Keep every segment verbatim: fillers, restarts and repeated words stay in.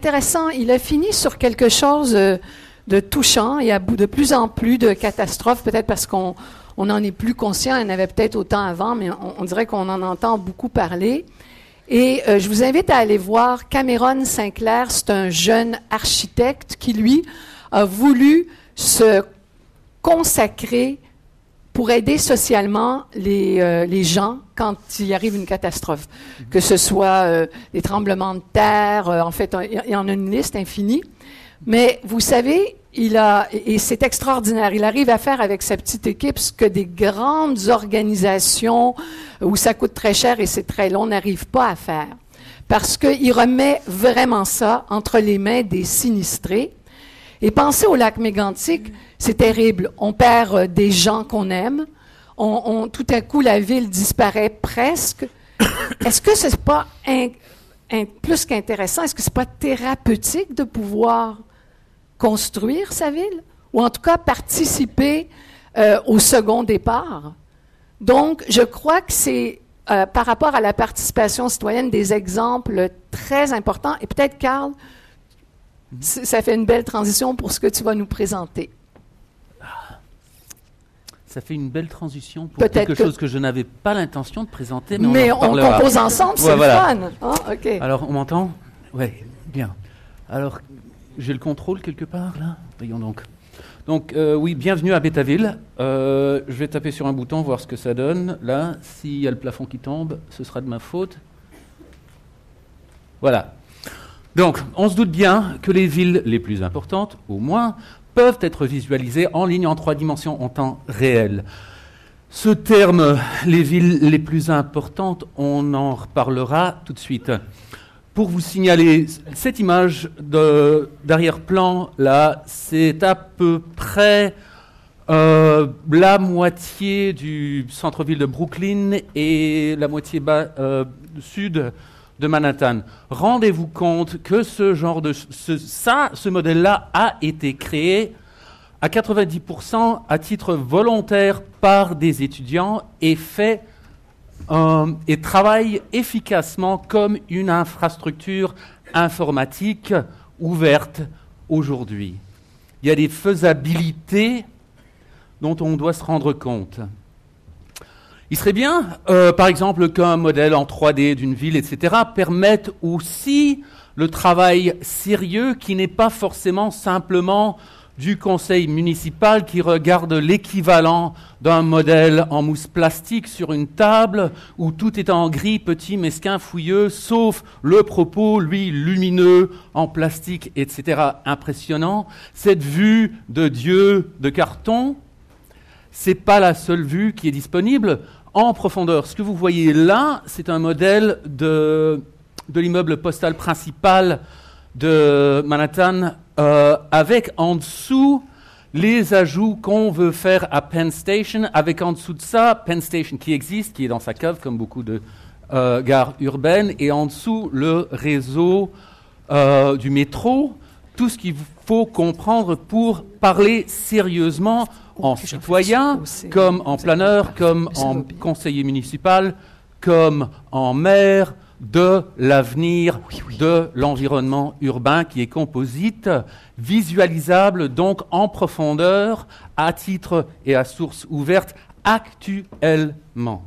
intéressant. Il a fini sur quelque chose de, de touchant. Il y a de plus en plus de catastrophes, peut-être parce qu'on on en est plus conscient. Il y en avait peut-être autant avant, mais on, on dirait qu'on en entend beaucoup parler. Et euh, je vous invite à aller voir Cameron Sinclair. C'est un jeune architecte qui, lui, a voulu se consacrer pour aider socialement les, euh, les gens quand il arrive une catastrophe, mm-hmm. que ce soit euh, des tremblements de terre, euh, en fait, il y en a une liste infinie. Mais vous savez, il a, et c'est extraordinaire, il arrive à faire avec sa petite équipe ce que des grandes organisations où ça coûte très cher et c'est très long n'arrivent pas à faire. Parce qu'il remet vraiment ça entre les mains des sinistrés. Et pensez au lac Mégantic, c'est terrible. On perd euh, des gens qu'on aime. On, on, tout à coup, la ville disparaît presque. Est-ce que c'est pas un, un, plus qu'intéressant? Est-ce que c'est pas thérapeutique de pouvoir construire sa ville? Ou en tout cas, participer euh, au second départ? Donc, je crois que c'est, euh, par rapport à la participation citoyenne, des exemples très importants. Et peut-être, Carl, ça fait une belle transition pour ce que tu vas nous présenter. Ça fait une belle transition pour Peut-être quelque que... chose que je n'avais pas l'intention de présenter, mais, mais on en on parlera. compose ensemble, c'est ouais, le voilà. fun. Ah, okay. Alors, on m'entend? Oui, bien. Alors, j'ai le contrôle quelque part, là? Voyons donc. Donc, euh, oui, bienvenue à Bétaville. Euh, je vais taper sur un bouton, voir ce que ça donne. Là, s'il y a le plafond qui tombe, ce sera de ma faute. Voilà. Donc, on se doute bien que les villes les plus importantes, au moins, peuvent être visualisées en ligne en trois dimensions en temps réel. Ce terme, les villes les plus importantes, on en reparlera tout de suite. Pour vous signaler, cette image de, d'arrière-plan, là, c'est à peu près euh, la moitié du centre-ville de Brooklyn et la moitié bas, euh, sud de Manhattan. Rendez-vous compte que ce genre de ce, ça, ce modèle-là a été créé à quatre-vingt-dix pour cent à titre volontaire par des étudiants et fait euh, et travaille efficacement comme une infrastructure informatique ouverte aujourd'hui. Il y a des faisabilités dont on doit se rendre compte. Il serait bien, euh, par exemple, qu'un modèle en trois D d'une ville, et cetera, permette aussi le travail sérieux qui n'est pas forcément simplement du conseil municipal qui regarde l'équivalent d'un modèle en mousse plastique sur une table où tout est en gris, petit, mesquin, fouilleux, sauf le propos, lui, lumineux, en plastique, et cetera, impressionnant. Cette vue de Dieu de carton, c'est pas la seule vue qui est disponible en profondeur. Ce que vous voyez là, c'est un modèle de, de l'immeuble postal principal de Manhattan, euh, avec en dessous les ajouts qu'on veut faire à Penn Station, avec en dessous de ça, Penn Station qui existe, qui est dans sa cave, comme beaucoup de euh, gares urbaines, et en dessous le réseau euh, du métro, tout ce qu'il faut comprendre pour parler sérieusement en citoyen, comme en planeur, comme en conseiller municipal, comme en maire, de l'avenir oui, oui. de l'environnement urbain qui est composite, visualisable donc en profondeur, à titre et à source ouverte, actuellement.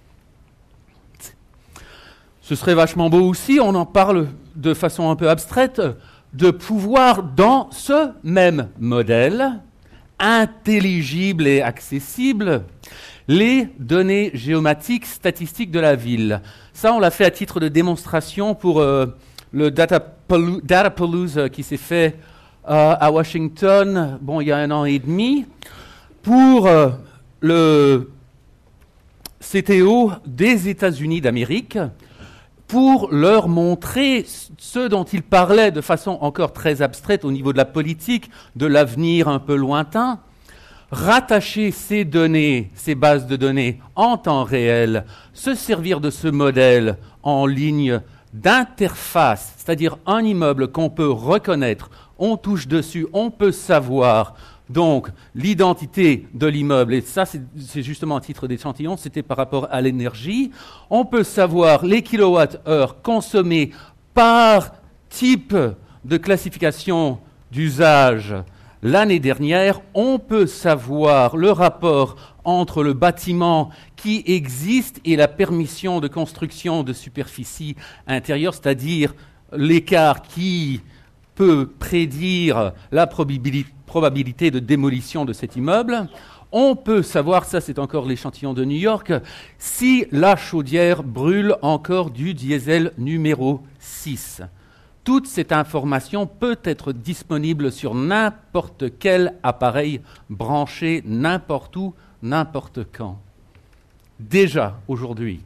Ce serait vachement beau aussi, on en parle de façon un peu abstraite, de pouvoir, dans ce même modèle, intelligible et accessible, les données géomatiques statistiques de la ville. Ça, on l'a fait à titre de démonstration pour euh, le Datapalooza, Datapalooza qui s'est fait euh, à Washington, bon, il y a un an et demi, pour euh, le C T O des États-Unis d'Amérique, pour leur montrer ce dont ils parlaient de façon encore très abstraite au niveau de la politique, de l'avenir un peu lointain, rattacher ces données, ces bases de données en temps réel, se servir de ce modèle en ligne d'interface, c'est-à-dire un immeuble qu'on peut reconnaître, on touche dessus, on peut savoir donc l'identité de l'immeuble, et ça c'est, c'est justement un titre d'échantillon, c'était par rapport à l'énergie, on peut savoir les kilowattheures consommés par type de classification d'usage l'année dernière, on peut savoir le rapport entre le bâtiment qui existe et la permission de construction de superficie intérieure, c'est-à-dire l'écart qui peut prédire la probabilité, probabilité de démolition de cet immeuble. On peut savoir, ça c'est encore l'échantillon de New York, si la chaudière brûle encore du diesel numéro six. Toute cette information peut être disponible sur n'importe quel appareil branché, n'importe où, n'importe quand. Déjà, aujourd'hui.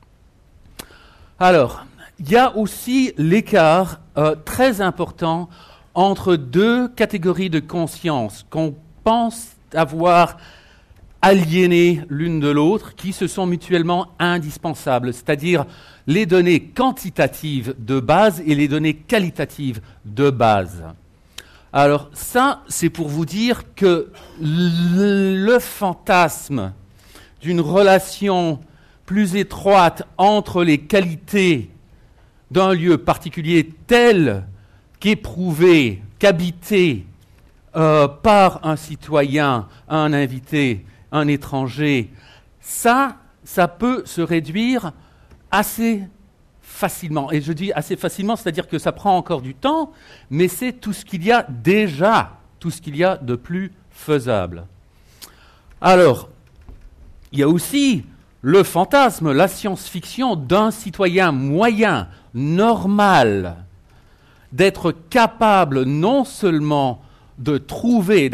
Alors, il y a aussi l'écart euh, très important entre deux catégories de conscience qu'on pense avoir aliénées l'une de l'autre, qui se sont mutuellement indispensables, c'est-à-dire les données quantitatives de base et les données qualitatives de base. Alors ça, c'est pour vous dire que le fantasme d'une relation plus étroite entre les qualités d'un lieu particulier tel qu'éprouvé, qu'habité euh, par un citoyen, un invité, un étranger, ça, ça peut se réduire assez facilement. Et je dis assez facilement, c'est-à-dire que ça prend encore du temps, mais c'est tout ce qu'il y a déjà, tout ce qu'il y a de plus faisable. Alors, il y a aussi le fantasme, la science-fiction d'un citoyen moyen, normal, d'être capable non seulement de trouver,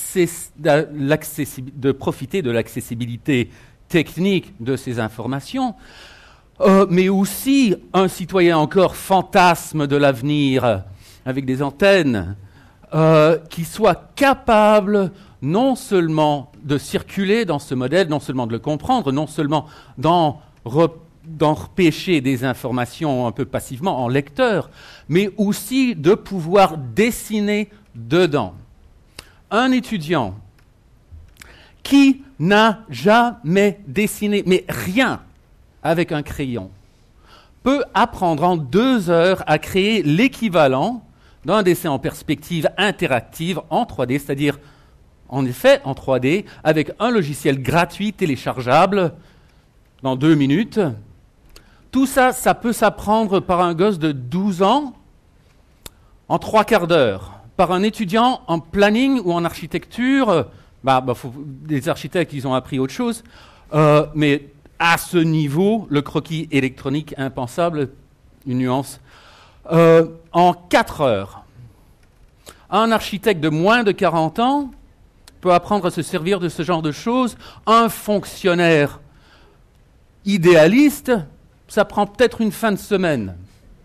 de profiter de l'accessibilité technique de ces informations, euh, mais aussi un citoyen encore fantasme de l'avenir, avec des antennes, euh, qui soit capable non seulement de circuler dans ce modèle, non seulement de le comprendre, non seulement d'en re- d'en repêcher des informations un peu passivement en lecteur, mais aussi de pouvoir dessiner dedans. Un étudiant qui n'a jamais dessiné, mais rien, avec un crayon, peut apprendre en deux heures à créer l'équivalent d'un dessin en perspective interactive en trois D, c'est-à-dire, en effet, en trois D, avec un logiciel gratuit téléchargeable dans deux minutes. Tout ça, ça peut s'apprendre par un gosse de douze ans en trois quarts d'heure. Par un étudiant en planning ou en architecture, bah, bah, faut, les architectes, ils ont appris autre chose, euh, mais à ce niveau, le croquis électronique impensable, une nuance, euh, en quatre heures. Un architecte de moins de quarante ans peut apprendre à se servir de ce genre de choses. Un fonctionnaire idéaliste, ça prend peut-être une fin de semaine.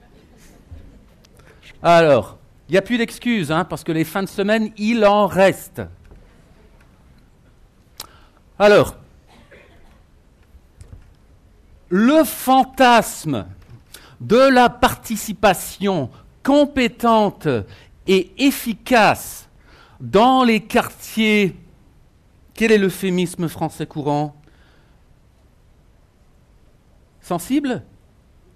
Alors, il n'y a plus d'excuses, hein, parce que les fins de semaine, il en reste. Alors, le fantasme de la participation compétente et efficace dans les quartiers, quel est l'euphémisme français courant ? Sensible ? Sensible ?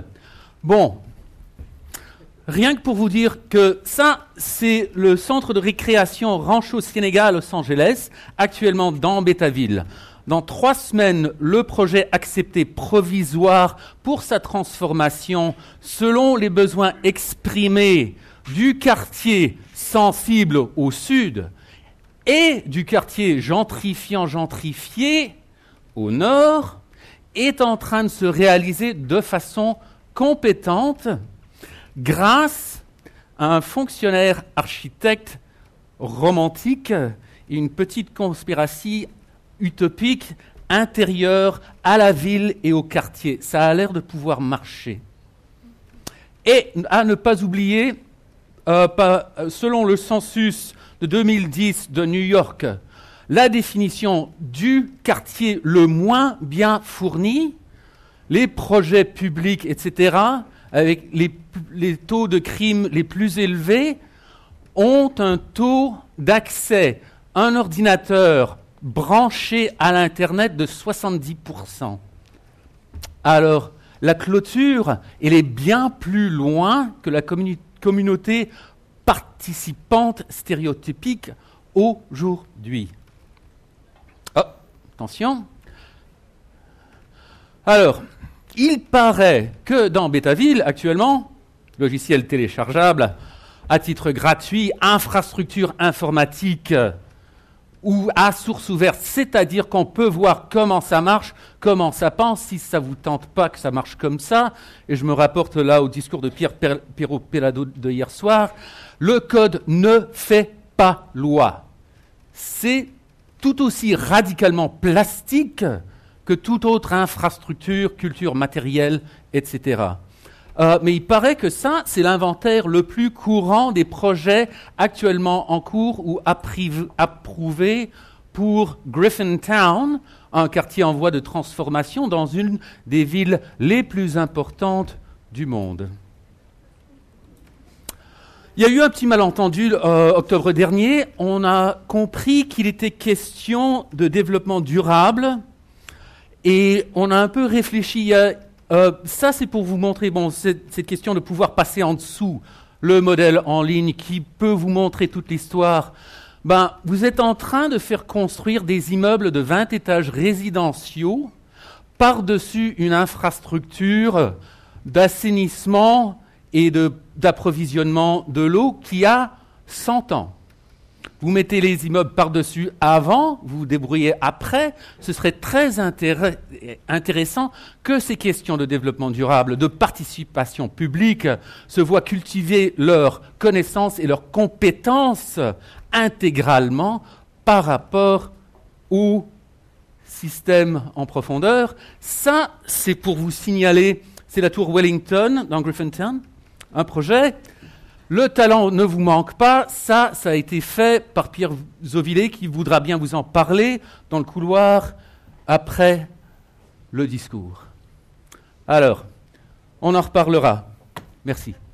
Bon. Rien que pour vous dire que ça, c'est le centre de récréation Rancho Sénégal Los Angeles, actuellement dans Bétaville. Dans trois semaines, le projet accepté provisoire pour sa transformation selon les besoins exprimés du quartier sensible au sud et du quartier gentrifiant-gentrifié au nord est en train de se réaliser de façon compétente grâce à un fonctionnaire architecte romantique et une petite conspiration utopique intérieure à la ville et au quartier. Ça a l'air de pouvoir marcher. Et à ne pas oublier, euh, pas, selon le census de deux mille dix de New York, la définition du quartier le moins bien fourni, les projets publics, et cetera, avec les, les taux de crime les plus élevés, ont un taux d'accès à un ordinateur branché à l'Internet de soixante-dix pour cent. Alors, la clôture, elle est bien plus loin que la communi- communauté participante stéréotypique aujourd'hui. Oh, attention. Alors, il paraît que dans Betaville, actuellement, logiciel téléchargeable, à titre gratuit, infrastructure informatique ou à source ouverte, c'est-à-dire qu'on peut voir comment ça marche, comment ça pense, si ça ne vous tente pas que ça marche comme ça, et je me rapporte là au discours de Pierre Perrault-Pellado de hier soir, le code ne fait pas loi. C'est tout aussi radicalement plastique que toute autre infrastructure, culture matérielle, et cetera. Euh, mais il paraît que ça, c'est l'inventaire le plus courant des projets actuellement en cours ou approuvés pour Griffintown, un quartier en voie de transformation dans une des villes les plus importantes du monde. Il y a eu un petit malentendu euh, octobre dernier. On a compris qu'il était question de développement durable et on a un peu réfléchi à... Euh, ça, c'est pour vous montrer, bon, cette, cette question de pouvoir passer en dessous le modèle en ligne qui peut vous montrer toute l'histoire. Ben, vous êtes en train de faire construire des immeubles de vingt étages résidentiaux par-dessus une infrastructure d'assainissement et de, d'approvisionnement de l'eau qui a cent ans. Vous mettez les immeubles par-dessus avant, vous vous débrouillez après, ce serait très intéress- intéressant que ces questions de développement durable, de participation publique, se voient cultiver leurs connaissances et leurs compétences intégralement par rapport au système en profondeur. Ça, c'est pour vous signaler, c'est la tour Wellington dans Griffintown, un projet. Le talent ne vous manque pas, ça, ça a été fait par Pierre Zovillet qui voudra bien vous en parler dans le couloir après le discours. Alors, on en reparlera. Merci.